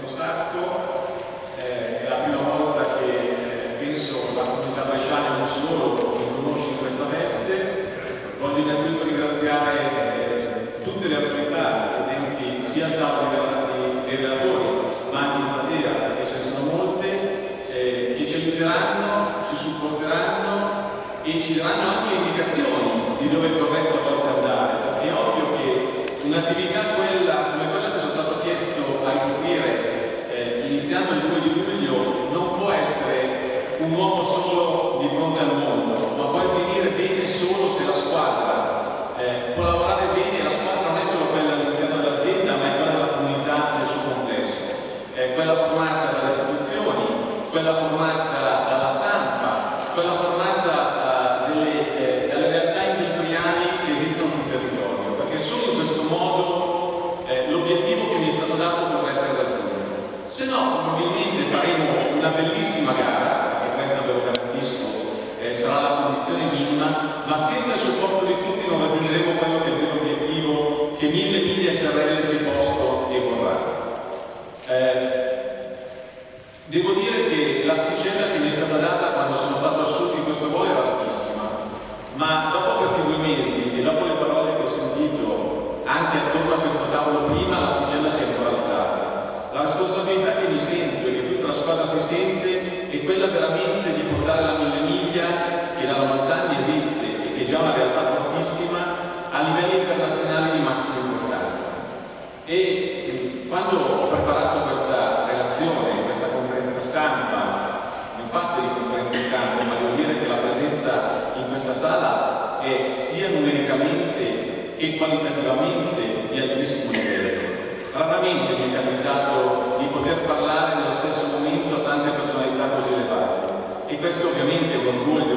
un sacco, è la prima volta che penso la comunità bresciana non solo mi conosce in questa veste. Voglio innanzitutto ringraziare tutte le autorità presenti sia al tavolo dei relatori ma anche in platea, perché ce ne sono molte, che ci aiuteranno, ci supporteranno e ci daranno anche indicazioni di dove è corretto a volte andare, perché è ovvio che un'attività come quella che sono stato chiesto a ricoprire iniziando il 2 di luglio non può essere un uomo solo di fronte al mondo, ma può avvenire bene solo se la squadra può lavorare bene. La squadra non è solo quella all'interno dell'azienda, ma è quella della comunità nel suo complesso, quella formata dalle istituzioni, quella formata dalla stampa, quella formata dalle realtà industriali che esistono sul territorio, perché solo in questo modo l'obiettivo che mi è stato dato potrà essere raggiunto. Se no, probabilmente faremo una bellissima gara, che questa ve lo garantisco, sarà la condizione minima, ma senza il supporto di tutti non raggiungeremo quello che è il vero obiettivo che 1000 miglia SRL si è posto e vorrà. Devo dire che l'asticella che mi è stata data quando sono stato assunto in questo ruolo era altissima, ma dopo questi 2 mesi e dopo le parole che ho sentito anche attorno a questo tavolo prima, l'asticella si è ancora alzata. La responsabilità che mi sento e che tutta la squadra si sente è quella veramente di portare la 1000 miglia, che dalla montagna esiste e che è già una realtà fortissima, a livelli internazionali di massima importanza. E quando ho preparato questa relazione, questa conferenza stampa, infatti di conferenza stampa, ma devo dire che la presenza in questa sala è sia numericamente che qualitativamente di altissimo livello. Raramente mi è capitato di poter parlare nello stesso momento a tante personalità così elevate, e questo ovviamente è un orgoglio